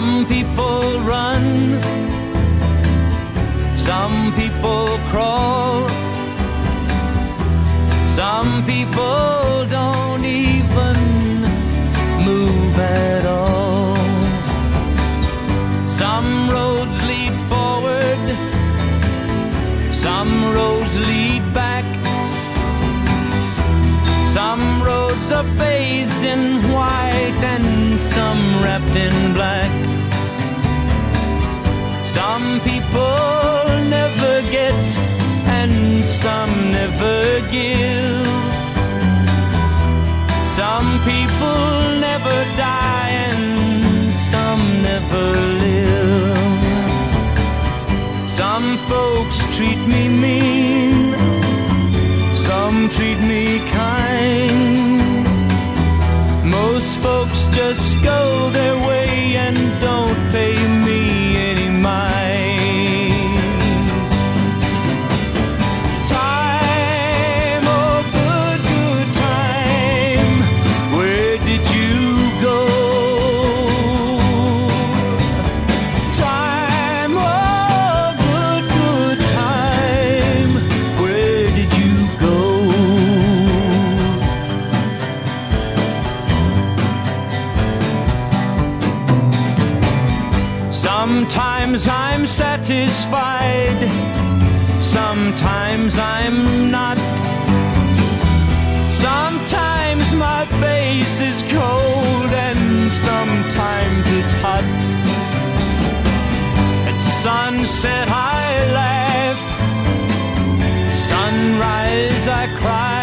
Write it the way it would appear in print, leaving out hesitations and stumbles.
Some people run, some people crawl, some people don't even move at all. Some roads lead forward, some roads lead back, some roads are bathed in white and some wrapped in black. Some people never get and some never give. Some people never die and some never live. Some folks treat me mean, some treat me kind. Most folks just go their way and don't pay me any mind. Time, oh good, good time, where did you go? Time, oh good, good time, where did you go? Sometimes I'm satisfied, sometimes I'm not. Sometimes my face is cold and sometimes it's hot. At sunset I laugh, sunrise I cry.